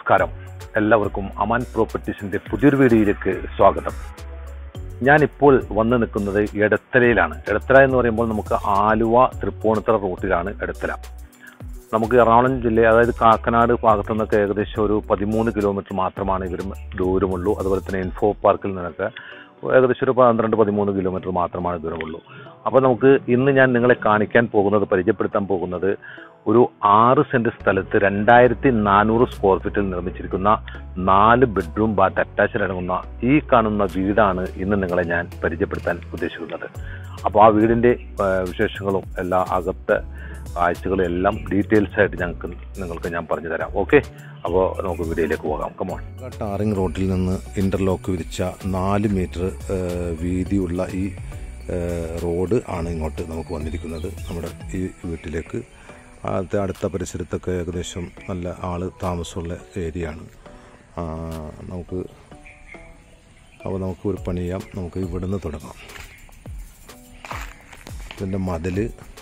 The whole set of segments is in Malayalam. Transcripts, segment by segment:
നമസ്കാരം, എല്ലാവർക്കും അമാൻ പ്രോപ്പർട്ടീസിൻ്റെ പുതിയൊരു വീഡിയോയിലേക്ക് സ്വാഗതം. ഞാനിപ്പോൾ വന്ന് നിൽക്കുന്നത് എടത്തലയിലാണ്. എടത്തല എന്ന് പറയുമ്പോൾ നമുക്ക് ആലുവ തൃപ്പൂണിത്തുറ റൂട്ടിലാണ് എടത്തല. നമുക്ക് എറണാകുളം ജില്ല, അതായത് കാക്കനാട് ഭാഗത്തു നിന്നൊക്കെ ഏകദേശം ഒരു 13 കിലോമീറ്റർ മാത്രമാണ് ഇവരും ദൂരമുള്ളൂ. അതുപോലെ തന്നെ ഇൻഫോ പാർക്കിൽ നിന്നൊക്കെ ഏകദേശം ഒരു 12-13 കിലോമീറ്റർ മാത്രമാണ് ദൂരമുള്ളൂ. അപ്പോൾ നമുക്ക് ഇന്ന് ഞാൻ നിങ്ങളെ പരിചയപ്പെടുത്താൻ പോകുന്നത് ഒരു 6 സെൻറ്റ് സ്ഥലത്ത് 2400 സ്ക്വയർ ഫീറ്റിൽ നിർമ്മിച്ചിരിക്കുന്ന 4 ബെഡ്റൂം ബാത്ത് അറ്റാച്ച്ഡ് അടങ്ങുന്ന ഈ കാണുന്ന വീടാണ് ഇന്ന് നിങ്ങളെ ഞാൻ പരിചയപ്പെടുത്താൻ ഉദ്ദേശിക്കുന്നത്. അപ്പോൾ ആ വീടിൻ്റെ വിശേഷങ്ങളും എല്ലാ അകത്തെ കാഴ്ചകളും എല്ലാം ഡീറ്റെയിൽസ് ആയിട്ട് നിങ്ങൾക്ക് ഞാൻ പറഞ്ഞു തരാം. ഓക്കെ, അപ്പോൾ നമുക്ക് വീഡിയോയിലേക്ക് പോകാം. കമോൺ. ടാറിംഗ് റോഡിൽ നിന്ന് ഇന്റർലോക്ക് വിരിച്ച 4 മീറ്റർ വീതിയുള്ള ഈ റോഡ് ആണ് ഇങ്ങോട്ട് നമുക്ക് വന്നിരിക്കുന്നത്. നമ്മുടെ ഈ വീട്ടിലേക്ക് അടുത്ത പരിസരത്തൊക്കെ ഏകദേശം നല്ല ആൾ താമസമുള്ള ഏരിയ ആണ്. നമുക്ക് ഒരു പണി ചെയ്യാം. നമുക്ക് ഇവിടുന്ന് തുടങ്ങാം. ഇതിൻ്റെ മതിൽ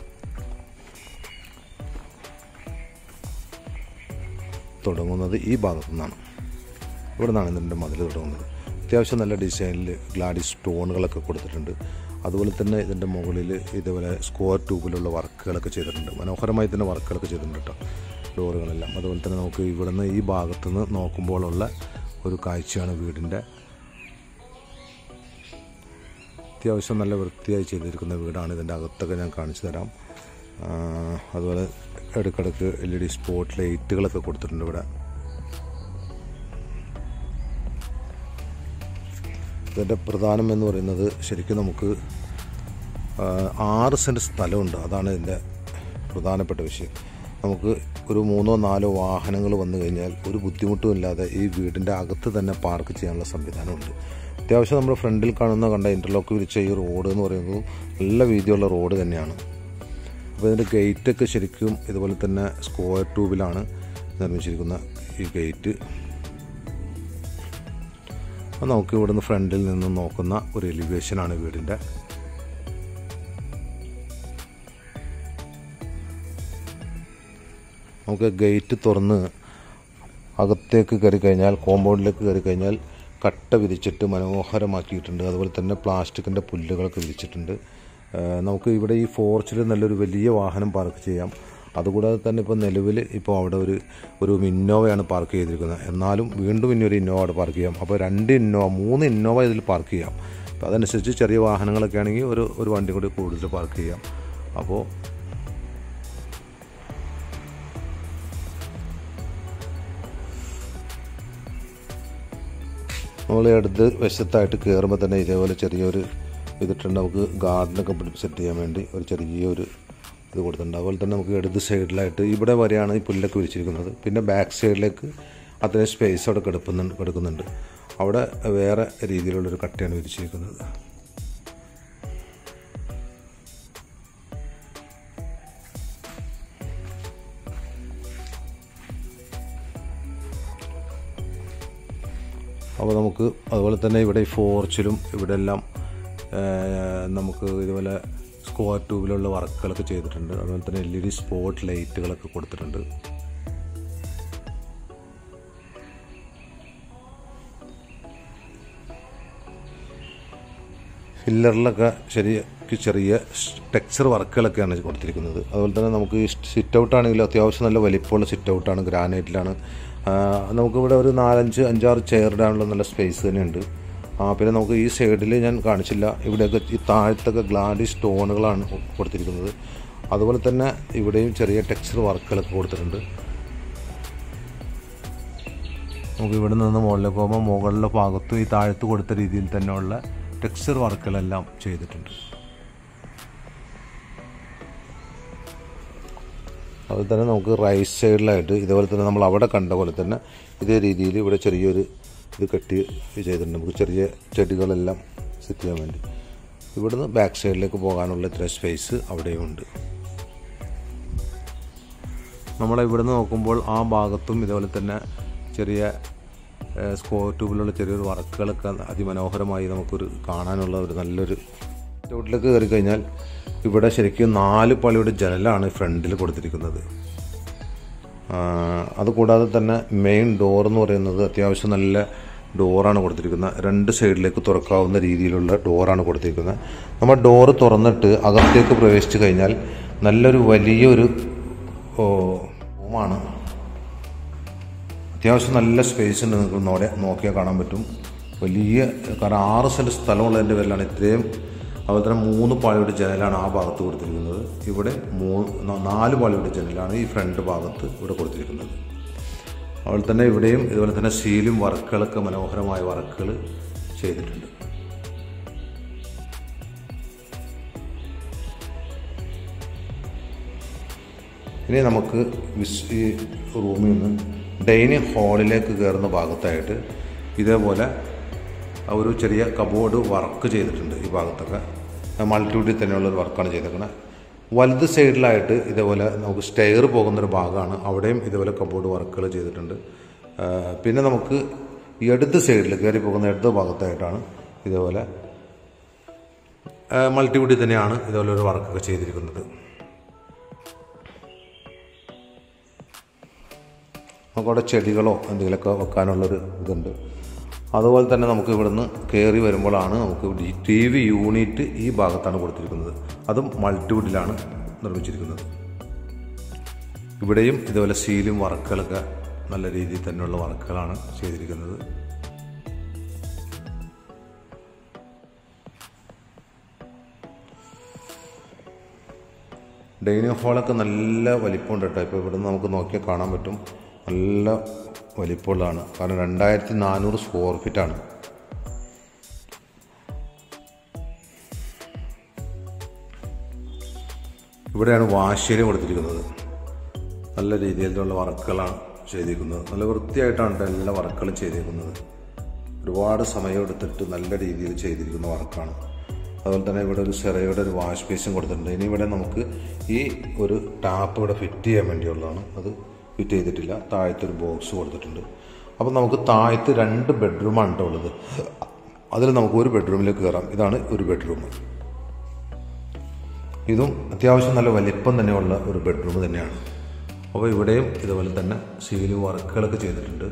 തുടങ്ങുന്നത് ഈ ഭാഗത്തു നിന്നാണ്. ഇവിടെ നിന്നാണ് ഇതിൻ്റെ മതിൽ തുടങ്ങുന്നത്. അത്യാവശ്യം നല്ല ഡിസൈനിൽ ഗ്ലാഡിസ് സ്റ്റോണുകളൊക്കെ കൊടുത്തിട്ടുണ്ട്. അതുപോലെ തന്നെ ഇതിൻ്റെ മുകളിൽ ഇതുപോലെ സ്ക്വയർ ട്യൂബിലുള്ള വർക്കുകളൊക്കെ ചെയ്തിട്ടുണ്ട്. മനോഹരമായി തന്നെ വർക്കുകളൊക്കെ ചെയ്തിട്ടുണ്ട് കേട്ടോ, ഡോറുകളെല്ലാം. അതുപോലെ തന്നെ നമുക്ക് ഇവിടെ നിന്ന് ഈ ഭാഗത്തു നിന്ന് നോക്കുമ്പോഴുള്ള ഒരു കാഴ്ചയാണ് വീടിൻ്റെ. അത്യാവശ്യം നല്ല വൃത്തിയായി ചെയ്തിരിക്കുന്ന വീടാണ്. ഇതിൻ്റെ അകത്തൊക്കെ ഞാൻ കാണിച്ചു തരാം. അതുപോലെ ഇടയ്ക്കിടയ്ക്ക് LED സ്പോട്ട് ലൈറ്റുകളൊക്കെ കൊടുത്തിട്ടുണ്ട് ഇവിടെ. ഇതിൻ്റെ പ്രധാനം എന്ന് പറയുന്നത് ശരിക്കും നമുക്ക് 6 സെൻറ്റ് സ്ഥലമുണ്ട്. അതാണ് ഇതിൻ്റെ പ്രധാനപ്പെട്ട വിഷയം. നമുക്ക് ഒരു 3-4 വാഹനങ്ങൾ വന്നു കഴിഞ്ഞാൽ ഒരു ബുദ്ധിമുട്ടും ഇല്ലാതെ ഈ വീടിൻ്റെ അകത്ത് തന്നെ പാർക്ക് ചെയ്യാനുള്ള സംവിധാനമുണ്ട്. അത്യാവശ്യം നമ്മുടെ ഫ്രണ്ടിൽ കണ്ട ഇൻ്റർലോക്ക് വിരിച്ച ഈ റോഡ് എന്ന് പറയുന്നത് നല്ല വീതിയുള്ള റോഡ് തന്നെയാണ്. അപ്പോൾ ഇതിൻ്റെ ഗേറ്റൊക്കെ ശരിക്കും ഇതുപോലെ തന്നെ സ്ക്വയർ ട്യൂബിലാണ് നിർമ്മിച്ചിരിക്കുന്ന ഈ ഗേറ്റ്. അപ്പോൾ നമുക്ക് ഇവിടുന്ന് ഫ്രണ്ടിൽ നിന്ന് നോക്കുന്ന ഒരു എലിവേഷനാണ് വീടിൻ്റെ. നമുക്ക് ഗേറ്റ് തുറന്ന് അകത്തേക്ക് കയറി കഴിഞ്ഞാൽ, കോമ്പൗണ്ടിലേക്ക് കയറി കഴിഞ്ഞാൽ കട്ട വിരിച്ചിട്ട് മനോഹരമാക്കിയിട്ടുണ്ട്. അതുപോലെ തന്നെ പ്ലാസ്റ്റിക്കിൻ്റെ പുല്ലുകളൊക്കെ വിരിച്ചിട്ടുണ്ട്. നമുക്ക് ഇവിടെ ഈ ഫോർച്ചിൽ നല്ലൊരു വലിയ വാഹനം പാർക്ക് ചെയ്യാം. അതുകൂടാതെ തന്നെ ഇപ്പോൾ നിലവിൽ അവിടെ ഒരു ഇന്നോവയാണ് പാർക്ക് ചെയ്തിരിക്കുന്നത്. എന്നാലും വീണ്ടും ഇനി ഒരു ഇന്നോവ അവിടെ പാർക്ക് ചെയ്യാം. അപ്പോൾ 3 ഇന്നോവ ഇതിൽ പാർക്ക് ചെയ്യാം. അപ്പോൾ അതനുസരിച്ച് ചെറിയ വാഹനങ്ങളൊക്കെ ആണെങ്കിൽ ഒരു വണ്ടി കൂടി കൂടുതൽ പാർക്ക് ചെയ്യാം. അപ്പോൾ നമ്മൾ ഇടത് വശത്തായിട്ട് കയറുമ്പോൾ തന്നെ ഇതേപോലെ ചെറിയൊരു ഇതിട്ടുണ്ട്. നമുക്ക് ഗാർഡനൊക്കെ സെറ്റ് ചെയ്യാൻ വേണ്ടി ഒരു ചെറിയൊരു ഇത് കൊടുത്തിട്ടുണ്ട്. അതുപോലെ തന്നെ നമുക്ക് ഇടത് സൈഡിലായിട്ട് ഇവിടെ വരെയാണ് ഈ പുല്ലൊക്കെ വിരിച്ചിരിക്കുന്നത്. പിന്നെ ബാക്ക് സൈഡിലേക്ക് അത്രയും സ്പേസ് അവിടെ കിടക്കുന്നുണ്ട്. അവിടെ വേറെ രീതിയിലുള്ളൊരു കട്ടയാണ് വിരിച്ചിരിക്കുന്നത്. അപ്പോൾ നമുക്ക് അതുപോലെ തന്നെ ഇവിടെ ഈ ഫോർച്ചിലും ഇവിടെ എല്ലാം നമുക്ക് ഇതുപോലെ സ്ക്വയർ ട്യൂബിലുള്ള വർക്കുകളൊക്കെ ചെയ്തിട്ടുണ്ട്. അതുപോലെ തന്നെ LED സ്പോട്ട് ലൈറ്റുകളൊക്കെ കൊടുത്തിട്ടുണ്ട്. ഫില്ലറിലൊക്കെ ചെറിയ ടെക്സ്ചർ വർക്കുകളൊക്കെയാണ് കൊടുത്തിരിക്കുന്നത്. അതുപോലെ തന്നെ നമുക്ക് ഈ സിറ്റ് ഔട്ട് ആണെങ്കിലും അത്യാവശ്യം നല്ല വലിപ്പമുള്ള സിറ്റ് ഔട്ടാണ്, ഗ്രാനൈറ്റിലാണ്. നമുക്കിവിടെ ഒരു 5-6 ചെയർ ഇടാനുള്ള നല്ല സ്പേസ് തന്നെയുണ്ട്. പിന്നെ നമുക്ക് ഈ സൈഡിൽ ഞാൻ കാണിച്ചില്ല, ഇവിടെയൊക്കെ ഈ താഴത്തൊക്കെ ഗ്ലാഡി സ്റ്റോണുകളാണ് കൊടുത്തിരിക്കുന്നത്. അതുപോലെ തന്നെ ഇവിടെയും ചെറിയ ടെക്സ്ചർ വർക്കുകളൊക്കെ കൊടുത്തിട്ടുണ്ട്. നമുക്ക് ഇവിടെ നിന്ന് മുകളിലേക്ക് പോകുമ്പോൾ മുകളിലെ ഭാഗത്തും ഈ താഴത്ത് കൊടുത്ത രീതിയിൽ തന്നെയുള്ള ടെക്സ്ചർ വർക്കുകളെല്ലാം ചെയ്തിട്ടുണ്ട്. അതുപോലെ തന്നെ നമുക്ക് റൈറ്റ് സൈഡിലായിട്ട് ഇതുപോലെ തന്നെ നമ്മൾ അവിടെ കണ്ട പോലെ തന്നെ ഇതേ രീതിയിൽ ഇവിടെ ചെറിയൊരു ഇത് കെട്ടി ചെയ്തിട്ടുണ്ട്. നമുക്ക് ചെറിയ ചെടികളെല്ലാം സെറ്റ് ചെയ്യാൻ വേണ്ടി. ഇവിടുന്ന് ബാക്ക് സൈഡിലേക്ക് പോകാനുള്ള ഇത്ര സ്പേസ് അവിടെയുണ്ട്. നമ്മളിവിടുന്ന് നോക്കുമ്പോൾ ആ ഭാഗത്തും ഇതുപോലെ തന്നെ ചെറിയ സ്ക്വയർ ട്യൂബിലുള്ള ചെറിയൊരു വർക്കുകളൊക്കെ അതിമനോഹരമായി നമുക്കൊരു കാണാനുള്ള ഒരു നല്ലൊരു ഔട്ടിലേക്ക് കയറി കഴിഞ്ഞാൽ ഇവിടെ ശരിക്കും 4 പാളിയുടെ ജനലാണ് ഫ്രണ്ടിൽ കൊടുത്തിരിക്കുന്നത്. അതുകൂടാതെ തന്നെ മെയിൻ ഡോർ എന്ന് പറയുന്നത് അത്യാവശ്യം നല്ല ഡോറാണ് കൊടുത്തിരിക്കുന്നത്. 2 സൈഡിലേക്ക് തുറക്കാവുന്ന രീതിയിലുള്ള ഡോറാണ് കൊടുത്തിരിക്കുന്നത്. നമ്മൾ ഡോറ് തുറന്നിട്ട് അകത്തേക്ക് പ്രവേശിച്ചു കഴിഞ്ഞാൽ നല്ലൊരു വലിയൊരു റൂമാണ്. അത്യാവശ്യം നല്ല സ്പേസ് ഉണ്ട്. നിങ്ങൾക്ക് നോക്കിയാൽ കാണാൻ പറ്റും. വലിയ കാരണം 6 സെൻറ്റ് സ്ഥലമുള്ളതിൻ്റെ പേരിലാണ് ഇത്രയും. അതുപോലെ തന്നെ 3 പാളിയുടെ ജനലാണ് ആ ഭാഗത്ത് കൊടുത്തിരിക്കുന്നത്. ഇവിടെ 4 പാളിയുടെ ജനലാണ് ഈ ഫ്രണ്ട് ഭാഗത്ത് ഇവിടെ കൊടുത്തിരിക്കുന്നത്. അതുപോലെ തന്നെ ഇവിടെയും ഇതുപോലെ തന്നെ സീലും വർക്കുകളൊക്കെ മനോഹരമായ വർക്കുകൾ ചെയ്തിട്ടുണ്ട്. ഇനി നമുക്ക് ഈ റൂമിൽ നിന്ന് ഡൈനിങ് ഹാളിലേക്ക് കയറുന്ന ഭാഗത്തായിട്ട് ഇതേപോലെ ഒരു ചെറിയ കബോർഡ് വർക്ക് ചെയ്തിട്ടുണ്ട്. ഈ ഭാഗത്തൊക്കെ മൾട്ടിവുഡിൽ തന്നെയുള്ളൊരു വർക്കാണ് ചെയ്തേക്കുന്നത്. വലത് സൈഡിലായിട്ട് ഇതേപോലെ നമുക്ക് സ്റ്റെയർ പോകുന്നൊരു ഭാഗമാണ്. അവിടെയും ഇതേപോലെ കബോർഡ് വർക്കുകൾ ചെയ്തിട്ടുണ്ട്. പിന്നെ നമുക്ക് ഈ ഇടത് സൈഡിൽ കയറി പോകുന്ന ഇടത് ഭാഗത്തായിട്ടാണ് ഇതേപോലെ മൾട്ടിവുഡിൽ തന്നെയാണ് ഇതേപോലെ ഒരു വർക്കൊക്കെ ചെയ്തിരിക്കുന്നത്. നമുക്കവിടെ ചെടികളോ എന്തെങ്കിലുമൊക്കെ വെക്കാനുള്ളൊരു ഇതുണ്ട്. അതുപോലെ തന്നെ നമുക്ക് ഇവിടുന്ന് കയറി വരുമ്പോഴാണ് നമുക്ക് TV യൂണിറ്റ് ഈ ഭാഗത്താണ് കൊടുത്തിരിക്കുന്നത്. അതും മൾട്ടിവുഡിലാണ് നിർമ്മിച്ചിരിക്കുന്നത്. ഇവിടെയും ഇതുപോലെ സീലും വർക്കുകളൊക്കെ നല്ല രീതിയിൽ തന്നെയുള്ള വർക്കുകളാണ് ചെയ്തിരിക്കുന്നത്. ഡൈനിങ് ഹാളൊക്കെ നല്ല വലിപ്പമുണ്ട് കേട്ടോ. ഇപ്പോൾ ഇവിടുന്ന് നമുക്ക് നോക്കിയാൽ കാണാൻ പറ്റും. നല്ല വലിപ്പമുള്ളതാണ്. കാരണം 2400 സ്ക്വയർ ഫീറ്റാണ്. ഇവിടെയാണ് വാഷ് കൊടുത്തിരിക്കുന്നത്. നല്ല രീതിയിലുള്ള വർക്കുകളാണ് ചെയ്തിരിക്കുന്നത്. നല്ല വൃത്തിയായിട്ടാണ് എല്ലാ വർക്കുകളും ചെയ്തിരിക്കുന്നത്. ഒരുപാട് സമയം എടുത്തിട്ട് നല്ല രീതിയിൽ ചെയ്തിരിക്കുന്ന വർക്കാണ്. അതുപോലെ തന്നെ ഇവിടെ ഒരു സെറയുടെ ഒരു വാഷ് ബേസും കൊടുത്തിട്ടുണ്ട്. ഇനി ഇവിടെ നമുക്ക് ഈ ഒരു ടാപ്പ് ഇവിടെ ഫിറ്റ് ചെയ്യാൻ വേണ്ടിയുള്ളതാണ്. അത് ഫിറ്റ് ചെയ്തിട്ടില്ല. താഴത്തൊരു ബോക്സ് കൊടുത്തിട്ടുണ്ട്. അപ്പോൾ നമുക്ക് താഴത്ത് 2 ബെഡ്റൂമാണ് ഉള്ളത്. അതിൽ നമുക്ക് ഒരു ബെഡ്റൂമിലേക്ക് കയറാം. ഇതാണ് ഒരു ബെഡ്റൂം. ഇതും അത്യാവശ്യം നല്ല വലിപ്പം തന്നെയുള്ള ഒരു ബെഡ്റൂം തന്നെയാണ്. അപ്പോൾ ഇവിടെയും ഇതുപോലെ തന്നെ സീലിംഗ് വർക്കുകളൊക്കെ ചെയ്തിട്ടുണ്ട്.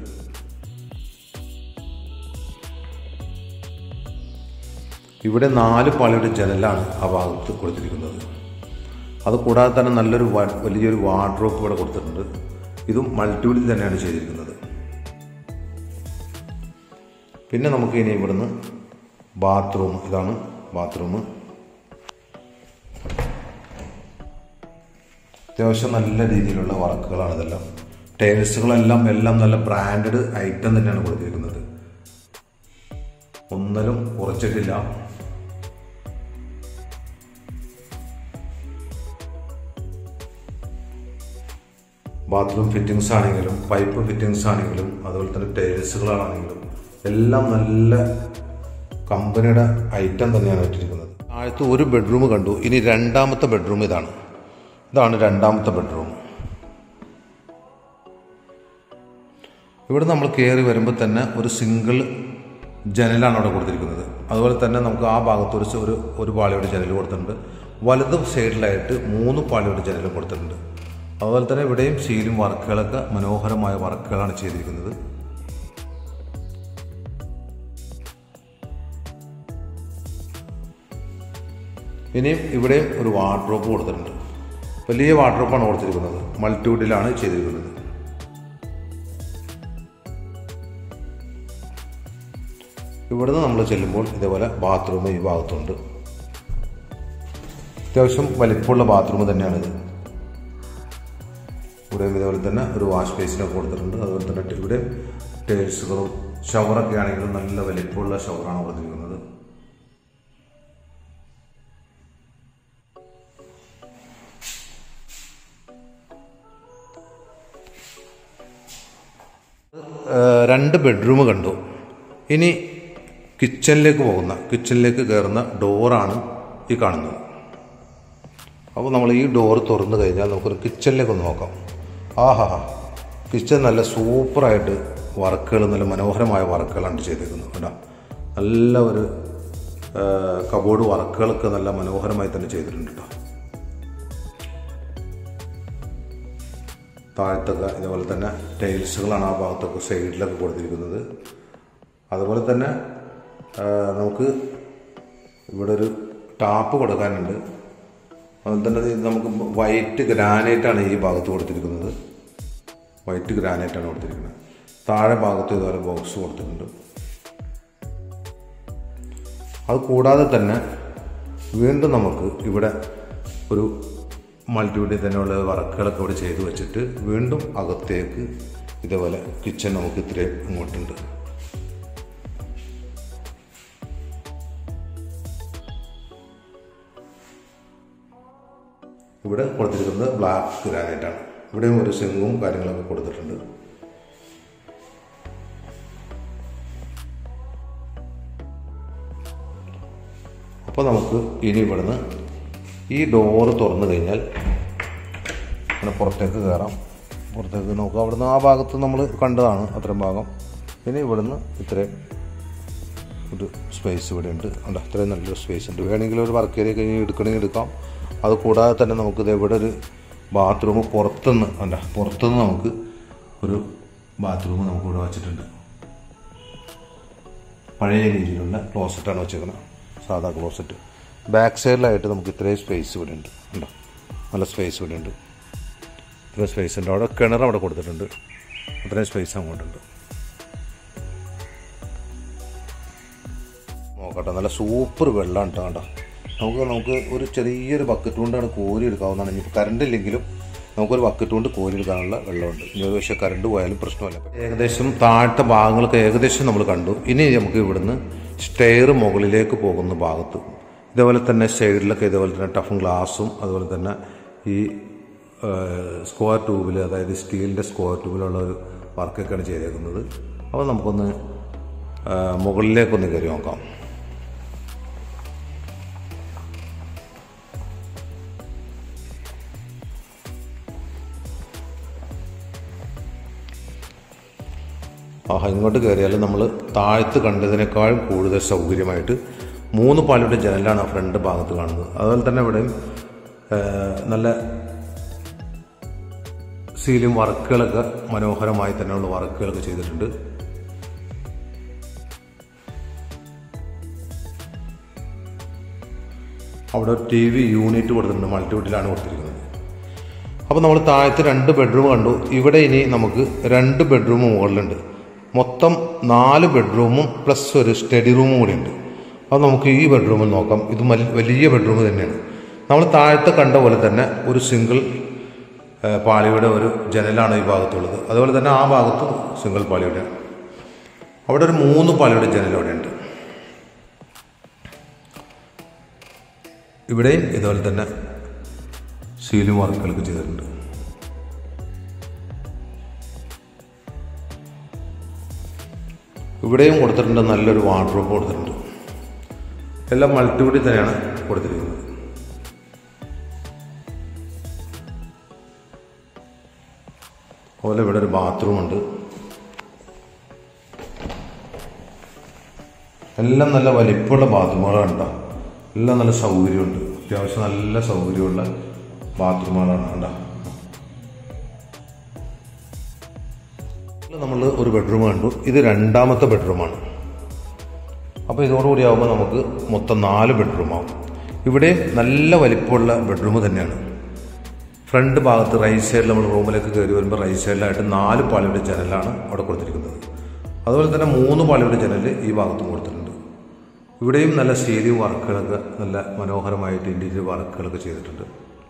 ഇവിടെ 4 പാളിയുടെ ജനലാണ് ആ ഭാഗത്ത് കൊടുത്തിരിക്കുന്നത്. അതുകൂടാതെ തന്നെ നല്ലൊരു വലിയൊരു വാർഡ്രോബ് ഇവിടെ കൊടുത്തിട്ടുണ്ട്. ഇതും മൾട്ടിവുഡിൽ തന്നെയാണ് ചെയ്തിരിക്കുന്നത്. പിന്നെ നമുക്ക് ഇനി ഇവിടുന്ന് ബാത്റൂം, ഇതാണ് ബാത്റൂം. അത്യാവശ്യം നല്ല രീതിയിലുള്ള വർക്കുകളാണ് ഇതെല്ലാം. ടൈൽസുകളെല്ലാം നല്ല ബ്രാൻഡഡ് ഐറ്റം തന്നെയാണ് കൊടുത്തിരിക്കുന്നത്. ഒന്നിലും കുറച്ചിട്ടില്ല. ബാത്റൂം ഫിറ്റിങ്സ് ആണെങ്കിലും പൈപ്പ് ഫിറ്റിങ്സ് ആണെങ്കിലും അതുപോലെ തന്നെ ടൈൽസുകളാണെങ്കിലും എല്ലാം നല്ല കമ്പനിയുടെ ഐറ്റം തന്നെയാണ് ഇട്ടിരിക്കുന്നത്. താഴത്ത് ഒരു ബെഡ്റൂം കണ്ടു. ഇനി രണ്ടാമത്തെ ബെഡ്റൂം ഇതാണ് രണ്ടാമത്തെ ബെഡ്റൂം. ഇവിടെ നമ്മൾ കയറി വരുമ്പോൾ തന്നെ ഒരു സിംഗിൾ ജനലാണ് അവിടെ കൊടുത്തിരിക്കുന്നത്. അതുപോലെ തന്നെ നമുക്ക് ആ ഭാഗത്ത് ഒരു പാളിയുടെ ജനൽ കൊടുത്തിട്ടുണ്ട്. വലത് സൈഡിലായിട്ട് 3 പാളിയുടെ ജനലും കൊടുത്തിട്ടുണ്ട്. അതുപോലെ തന്നെ ഇവിടെയും സീലും വർക്കുകളൊക്കെ മനോഹരമായ വർക്കുകളാണ് ചെയ്തിരിക്കുന്നത്. ഇനിയും ഇവിടെയും ഒരു വാർഡ്രോബ് കൊടുത്തിട്ടുണ്ട്. വലിയ വാർഡ്രോബാണ് കൊടുത്തിരിക്കുന്നത്. മൾട്ടിവുഡിലാണ് ചെയ്തിരിക്കുന്നത്. ഇവിടുന്ന് നമ്മൾ ചെല്ലുമ്പോൾ ഇതേപോലെ ബാത്റൂം ഈ ഭാഗത്തുണ്ട്. അത്യാവശ്യം വലിപ്പമുള്ള ബാത്റൂം തന്നെയാണിത്. ഇവിടെ ഇതേപോലെ തന്നെ ഒരു വാഷ് ബേസിനൊക്കെ കൊടുത്തിട്ടുണ്ട്. അതുപോലെ തന്നെ ഇവിടെ ടൈൽസുകളും ഷവറൊക്കെ ആണെങ്കിലും നല്ല വലിപ്പമുള്ള ഷവറാണ് കൊടുത്തിരിക്കുന്നത്. രണ്ട് ബെഡ്റൂം കണ്ടു. ഇനി കിച്ചണിലേക്ക് കയറുന്ന ഡോറാണ് ഈ കാണുന്നത്. അപ്പോൾ നമ്മൾ ഈ ഡോർ തുറന്നു കഴിഞ്ഞാൽ നമുക്കൊരു കിച്ചണിലേക്ക് ഒന്ന് നോക്കാം. ആഹാ, കിച്ചൺ നല്ല സൂപ്പറായിട്ട് വർക്കുകൾ, നല്ല മനോഹരമായ വർക്കുകളാണ് ചെയ്തിരിക്കുന്നത്. കേട്ടോ, നല്ല ഒരു കബോർഡ് വർക്കുകളൊക്കെ നല്ല മനോഹരമായി തന്നെ ചെയ്തിട്ടുണ്ട് കേട്ടോ. താഴത്തൊക്കെ ഇതുപോലെ തന്നെ ടൈൽസുകളാണ് ആ ഭാഗത്തൊക്കെ സൈഡിലൊക്കെ കൊടുത്തിരിക്കുന്നത്. അതുപോലെ തന്നെ നമുക്ക് ഇവിടെ ഒരു ടാപ്പ് കൊടുക്കാനുണ്ട്. അതുപോലെ തന്നെ നമുക്ക് വൈറ്റ് ഗ്രാനൈറ്റാണ് ഈ ഭാഗത്ത് കൊടുത്തിരിക്കുന്നത്. വൈറ്റ് ഗ്രാനൈറ്റാണ് കൊടുത്തിരിക്കുന്നത്. താഴെ ഭാഗത്ത് ഇതുപോലെ ബോക്സ് കൊടുത്തിട്ടുണ്ട്. അത് കൂടാതെ തന്നെ വീണ്ടും നമുക്ക് ഇവിടെ ഒരു മൾട്ടിവുഡിൽ തന്നെയുള്ള വർക്കുകളൊക്കെ ഇവിടെ ചെയ്ത് വെച്ചിട്ട് വീണ്ടും അകത്തേക്ക് ഇതേപോലെ കിച്ചൺ നമുക്ക് ഇത്രയും ഇങ്ങോട്ടുണ്ട്. ഇവിടെ കൊടുത്തിരിക്കുന്നത് ബ്ലാക്ക് ഗ്രാനൈറ്റാണ്. ഇവിടെയും ഒരു സിങ്കും കാര്യങ്ങളൊക്കെ കൊടുത്തിട്ടുണ്ട്. അപ്പോൾ നമുക്ക് ഇനി ഇവിടുന്ന് ഈ ഡോറ് തുറന്നു കഴിഞ്ഞാൽ അങ്ങനെ പുറത്തേക്ക് കയറാം. പുറത്തേക്ക് നോക്കാം. അവിടുന്ന് ആ ഭാഗത്ത് നമ്മൾ കണ്ടതാണ് അത്രയും ഭാഗം. ഇനി ഇവിടുന്ന് ഇത്രയും ഒരു സ്പേസ് ഇവിടെ ഉണ്ട്. ഉണ്ട്, അത്രയും നല്ലൊരു സ്പേസ് ഉണ്ട്. വേണമെങ്കിൽ ഒരു വർക്ക് ഏരിയ കഴിഞ്ഞ് എടുക്കണമെങ്കിൽ എടുക്കാം. അത് കൂടാതെ തന്നെ നമുക്കിത് ഇവിടെ ഒരു ബാത്റൂം പുറത്തുനിന്ന് നമുക്ക് ഒരു ബാത്റൂം നമുക്ക് ഇവിടെ വച്ചിട്ടുണ്ട്. പഴയ രീതിയിലുള്ള ക്ലോസറ്റാണ് വെച്ചേക്കുന്നത്, സാധാ ക്ലോസറ്റ്. ബാക്ക് സൈഡിലായിട്ട് നമുക്ക് ഇത്രയും സ്പേസ് ഇവിടെ ഉണ്ട്. ഉണ്ടോ, നല്ല സ്പേസ് ഇവിടെ ഉണ്ട്. ഇത്രയും സ്പേസ് ഉണ്ട്. അവിടെ കിണർ അവിടെ കൊടുത്തിട്ടുണ്ട്. അത്രയും സ്പേസ് അങ്ങോട്ടുണ്ട്. നോക്കട്ടെ, നല്ല സൂപ്പർ വെള്ളം ഉണ്ട്. കണ്ടോ, നമുക്ക് ഒരു ചെറിയൊരു ബക്കറ്റ് കൊണ്ടാണ് കോരി എടുക്കാവുന്നതാണ്. ഇനിയിപ്പോൾ കറണ്ട് ഇല്ലെങ്കിലും നമുക്കൊരു ബക്കറ്റ് കൊണ്ട് കോരി എടുക്കാനുള്ള വെള്ളമുണ്ട്. ഇനി ഒരു പക്ഷേ കറണ്ട് പോയാലും പ്രശ്നമല്ല. ഏകദേശം താഴത്തെ ഭാഗങ്ങളൊക്കെ ഏകദേശം നമ്മൾ കണ്ടു. ഇനി നമുക്ക് ഇവിടുന്ന് സ്റ്റെയർ മുകളിലേക്ക് പോകുന്ന ഭാഗത്ത് ഇതേപോലെ തന്നെ സൈഡിലൊക്കെ ഇതേപോലെ തന്നെ ടഫും ഗ്ലാസും അതുപോലെ തന്നെ ഈ സ്ക്വയർ ട്യൂബിൽ, അതായത് സ്റ്റീലിൻ്റെ സ്ക്വയർ ട്യൂബിലുള്ള ഒരു വർക്കൊക്കെയാണ് ചെയ്തേക്കുന്നത്. അപ്പോൾ നമുക്കൊന്ന് മുകളിലേക്കൊന്ന് കയറി നോക്കാം. ഇങ്ങോട്ട് കയറിയാൽ നമ്മൾ താഴത്ത് കണ്ടതിനേക്കാളും കൂടുതൽ സൗകര്യമായിട്ട് 3 പാളിയുടെ ജനലാണ് ആ ഫ്രണ്ട് ഭാഗത്ത് കാണുന്നത്. അതുപോലെ തന്നെ ഇവിടെയും നല്ല സീലിംഗ് വർക്കുകളൊക്കെ മനോഹരമായി തന്നെയുള്ള വർക്കുകളൊക്കെ ചെയ്തിട്ടുണ്ട്. അവിടെ TV യൂണിറ്റ് കൊടുത്തിട്ടുണ്ട്. മൾട്ടിവുഡിലാണ് കൊടുത്തിരിക്കുന്നത്. അപ്പോൾ നമ്മൾ താഴത്ത് 2 ബെഡ്റൂം കണ്ടു. ഇവിടെ ഇനി നമുക്ക് 2 ബെഡ്റൂം മുകളിലുണ്ട്. മൊത്തം 4 ബെഡ്റൂമും പ്ലസ് ഒരു സ്റ്റഡി റൂമും കൂടി ഉണ്ട്. അപ്പോൾ നമുക്ക് ഈ ബെഡ്റൂമിൽ നോക്കാം. ഇത് വലിയ ബെഡ്റൂം തന്നെയാണ്. നമ്മൾ താഴത്തെ കണ്ട പോലെ തന്നെ ഒരു സിംഗിൾ പാളിയുടെ ഒരു ജനലാണ് ഈ ഭാഗത്തുള്ളത്. അതുപോലെ തന്നെ ആ ഭാഗത്ത് സിംഗിൾ പാളിയുടെ, അവിടെ ഒരു 3 പാളിയുടെ ജനൽ അവിടെ ഉണ്ട്. ഇവിടെയും ഇതുപോലെ തന്നെ സീലിംഗ് വർക്കുകളൊക്കെ ചെയ്തിട്ടുണ്ട്. ഇവിടെയും കൊടുത്തിട്ടുണ്ട്. നല്ലൊരു വാർഡ്രോബ് കൊടുത്തിട്ടുണ്ട്. എല്ലാം മൾട്ടിവുഡിൽ തന്നെയാണ് കൊടുത്തിരിക്കുന്നത്. അതുപോലെ ഇവിടെ ഒരു ബാത്റൂം ഉണ്ട്. എല്ലാം നല്ല വലിപ്പമുള്ള ബാത്റൂമുകളാണ്. എല്ലാം നല്ല സൗകര്യമുണ്ട്. അത്യാവശ്യം നല്ല സൗകര്യമുള്ള ബാത്റൂമുകളാണ്. കണ്ടോ, നമ്മൾ ഒരു ബെഡ്റൂം കണ്ടു. ഇത് 2ാമത്തെ ബെഡ്റൂമാണ്. അപ്പോൾ ഇതോടുകൂടി ആകുമ്പോൾ നമുക്ക് മൊത്തം 4 ബെഡ്റൂമാവും. ഇവിടെ നല്ല വലിപ്പമുള്ള ബെഡ്റൂം തന്നെയാണ്. ഫ്രണ്ട് ഭാഗത്ത് റൈറ്റ് സൈഡിൽ നമ്മൾ റൂമിലേക്ക് കയറി വരുമ്പോൾ റൈറ്റ് സൈഡിലായിട്ട് 4 പാളിയുടെ ജനലാണ് അവിടെ കൊടുത്തിരിക്കുന്നത്. അതുപോലെ തന്നെ 3 പാളിയുടെ ജനൽ ഈ ഭാഗത്തും കൊടുത്തിട്ടുണ്ട്. ഇവിടെയും നല്ല സീലിംഗ് വർക്കുകളൊക്കെ നല്ല മനോഹരമായിട്ട് ഇൻറ്റീരിയർ വർക്കുകളൊക്കെ ചെയ്തിട്ടുണ്ട്.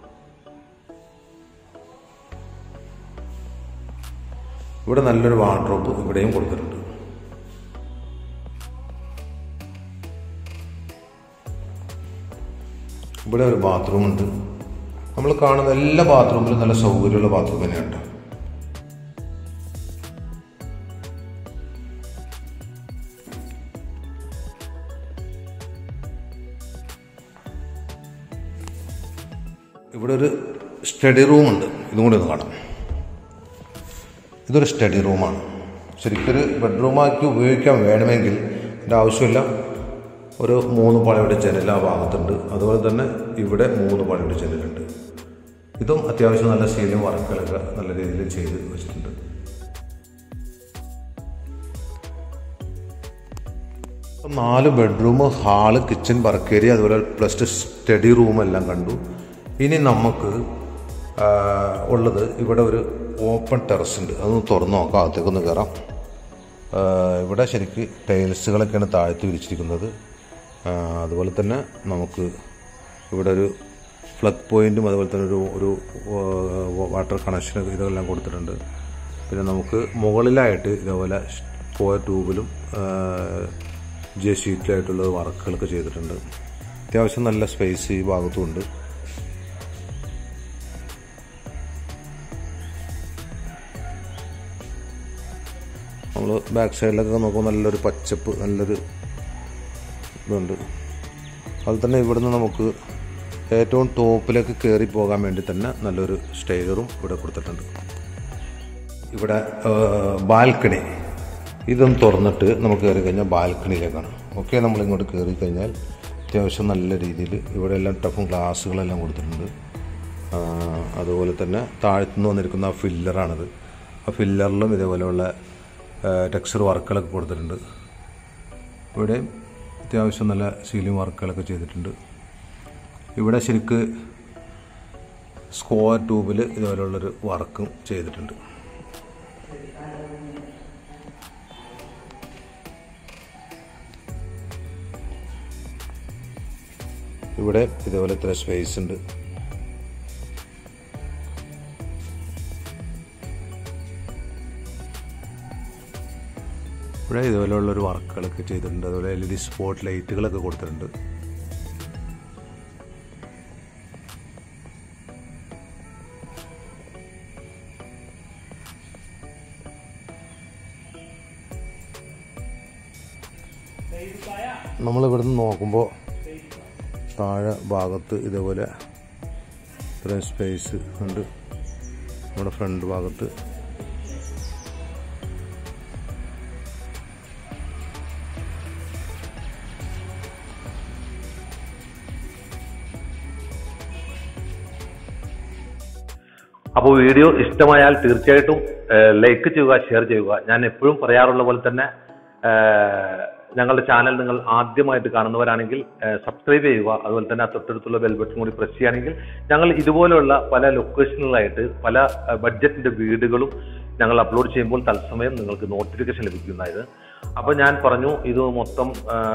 ഇവിടെ നല്ലൊരു വാർഡ്രോബ് ഇവിടെയും കൊടുത്തിട്ടുണ്ട്. ഇവിടെ ഒരു ബാത്റൂം ഉണ്ട്. നമ്മൾ കാണുന്ന എല്ലാ ബാത്റൂമിലും നല്ല സൗകര്യമുള്ള ബാത്റൂം തന്നെയുണ്ട്. ഇവിടെ ഒരു സ്റ്റഡി റൂമുണ്ട്. ഇതും കൂടി ഒന്ന് കാണാം. ഇതൊരു സ്റ്റഡി റൂമാണ്. ശരിക്കൊരു ബെഡ്റൂമാക്കി ഉപയോഗിക്കാൻ വേണമെങ്കിൽ അതിൻ്റെ ആവശ്യമില്ല. ഒരു 3 പാളിയുടെ ജനൽ ആ ഭാഗത്തുണ്ട്. അതുപോലെ തന്നെ ഇവിടെ 3 പാളിയുടെ ജനലുണ്ട്. ഇതും അത്യാവശ്യം നല്ല സീലിംഗ് വർക്കുകളൊക്കെ നല്ല രീതിയിൽ ചെയ്ത് വെച്ചിട്ടുണ്ട്. നാല് bedroom, hall, kitchen, work area, അതുപോലെ പ്ലസ് സ്റ്റഡി റൂം എല്ലാം കണ്ടു. ഇനി നമുക്ക് ഉള്ളത് ഇവിടെ ഒരു ഓപ്പൺ ടെറസ് ഉണ്ട്. അതൊന്ന് തുറന്ന് നോക്കാം, അകത്തേക്കൊന്ന് കയറാം. ഇവിടെ ശരിക്ക് ടൈൽസുകളൊക്കെയാണ് താഴ്ത്തി വിരിച്ചിരിക്കുന്നത്. അതുപോലെ തന്നെ നമുക്ക് ഇവിടെ ഒരു ഫ്ലഗ് പോയിൻറ്റും അതുപോലെ തന്നെ ഒരു വാട്ടർ കണക്ഷൻ ഇതെല്ലാം കൊടുത്തിട്ടുണ്ട്. പിന്നെ നമുക്ക് മുകളിലായിട്ട് ഇതേപോലെ സ്ക്വയർ ട്യൂബിലും ജെ ഷീറ്റിലായിട്ടുള്ള വർക്കുകളൊക്കെ ചെയ്തിട്ടുണ്ട്. അത്യാവശ്യം നല്ല സ്പേസ് ഈ ഭാഗത്തുമുണ്ട്. നമ്മൾ ബാക്ക് സൈഡിലൊക്കെ നോക്കുമ്പോൾ നല്ലൊരു പച്ചപ്പ്, നല്ലൊരു ഇതുണ്ട്. അതുപോലെ തന്നെ ഇവിടുന്ന് നമുക്ക് ഏറ്റവും ടോപ്പിലേക്ക് കയറി പോകാൻ വേണ്ടി തന്നെ നല്ലൊരു സ്റ്റെയറും ഇവിടെ കൊടുത്തിട്ടുണ്ട്. ഇവിടെ ബാൽക്കണി, ഇതൊന്ന് തുറന്നിട്ട് നമുക്ക് കയറി കഴിഞ്ഞാൽ ബാൽക്കണിയിലേക്കാണ്. ഓക്കെ, നമ്മളിങ്ങോട്ട് കയറി കഴിഞ്ഞാൽ അത്യാവശ്യം നല്ല രീതിയിൽ ഇവിടെ എല്ലാം ടഫും ഗ്ലാസ്സുകളെല്ലാം കൊടുത്തിട്ടുണ്ട്. അതുപോലെ തന്നെ താഴ്ത്തുനിന്ന് വന്നിരിക്കുന്ന ആ ഫില്ലറാണിത്. ആ ഫില്ലറിലും ഇതേപോലെയുള്ള ടെക്സ്ചർ വർക്കുകളൊക്കെ കൊടുത്തിട്ടുണ്ട്. ഇവിടെ അത്യാവശ്യം നല്ല സീലിംഗ് വർക്കുകളൊക്കെ ചെയ്തിട്ടുണ്ട്. ഇവിടെ ശരിക്ക് സ്ക്വയർ ട്യൂബിൽ ഇതുപോലെയുള്ളൊരു വർക്കും ചെയ്തിട്ടുണ്ട്. ഇവിടെ ഇതേപോലെ ഇത്ര സ്പേസ് ഉണ്ട്. ഇവിടെ ഇതുപോലെയുള്ളൊരു വർക്കുകളൊക്കെ ചെയ്തിട്ടുണ്ട്. അതുപോലെ LED സ്പോട്ട് ലൈറ്റുകളൊക്കെ കൊടുത്തിട്ടുണ്ട്. നമ്മളിവിടുന്ന് നോക്കുമ്പോൾ താഴെ ഭാഗത്ത് ഇതേപോലെ ഇത്രയും സ്പേസ് ഉണ്ട്. നമ്മുടെ ഫ്രണ്ട് ഭാഗത്ത് അപ്പോൾ വീഡിയോ ഇഷ്ടമായാൽ തീർച്ചയായിട്ടും ലൈക്ക് ചെയ്യുക, ഷെയർ ചെയ്യുക. ഞാൻ എപ്പോഴും പറയാറുള്ള പോലെ തന്നെ ഞങ്ങളുടെ ചാനൽ നിങ്ങൾ ആദ്യമായിട്ട് കാണുന്നവരാണെങ്കിൽ സബ്സ്ക്രൈബ് ചെയ്യുക. അതുപോലെ തന്നെ തൊട്ടടുത്തുള്ള ബെൽ ബട്ടൺ കൂടി പ്രസ് ചെയ്യുകയാണെങ്കിൽ ഞങ്ങൾ ഇതുപോലെയുള്ള പല ലൊക്കേഷനുകളായിട്ട് പല ബഡ്ജറ്റിന്റെ വീടുകളും ഞങ്ങൾ അപ്ലോഡ് ചെയ്യുമ്പോൾ തത്സമയം നിങ്ങൾക്ക് നോട്ടിഫിക്കേഷൻ ലഭിക്കുന്നതായത്. അപ്പോൾ ഞാൻ പറഞ്ഞു, ഇത് മൊത്തം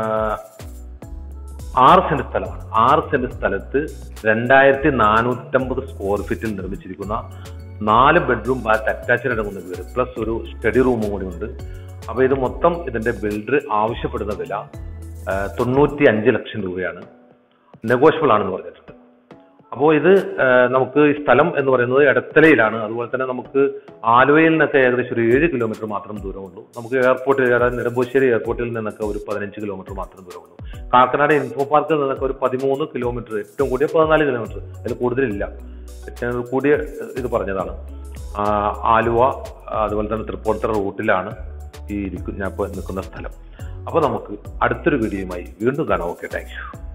6 സെന്റ് സ്ഥലമാണ്. 6 സെന്റ് സ്ഥലത്ത് 2450 സ്ക്വയർ ഫീറ്റിൽ നിർമ്മിച്ചിരിക്കുന്ന 4 ബെഡ്റൂം ബാത്ത് അറ്റാച്ച്ഡ് അടങ്ങുന്ന വീട് പ്ലസ് ഒരു സ്റ്റഡി റൂമും കൂടി ഉണ്ട്. അപ്പോൾ ഇത് മൊത്തം ഇതിന്റെ ബിൽഡർ ആവശ്യപ്പെടുന്ന വില 95 ലക്ഷം രൂപയാണ്. നെഗോഷ്യബിൾ ആണെന്ന് പറഞ്ഞിട്ടുണ്ട്. അപ്പോൾ ഇത് നമുക്ക് ഈ സ്ഥലം എന്ന് പറയുന്നത് എടത്തലയിലാണ്. അതുപോലെ തന്നെ നമുക്ക് ആലുവയിൽ നിന്നൊക്കെ ഏകദേശം ഒരു 7 കിലോമീറ്റർ മാത്രം ദൂരമുള്ളൂ. നമുക്ക് എയർപോർട്ടിൽ, നെടുമ്പാശ്ശേരി എയർപോർട്ടിൽ നിന്നൊക്കെ ഒരു 15 കിലോമീറ്റർ മാത്രം ദൂരമുള്ളൂ. കാക്കനാട് ഇൻഫോ പാർക്കിൽ നിന്നൊക്കെ ഒരു 13 കിലോമീറ്റർ, ഏറ്റവും കൂടിയ 14 കിലോമീറ്റർ, അതിൽ കൂടുതലില്ല. ഏറ്റവും കൂടിയ ഇത് പറഞ്ഞതാണ്. ആലുവ അതുപോലെ തന്നെ തൃപ്പൂണിത്തുറ റൂട്ടിലാണ് ഞാൻ ഇപ്പോൾ നിൽക്കുന്ന സ്ഥലം. അപ്പോൾ നമുക്ക് അടുത്തൊരു വീഡിയോയുമായി വീണ്ടും കാണാം. Okay, thank U.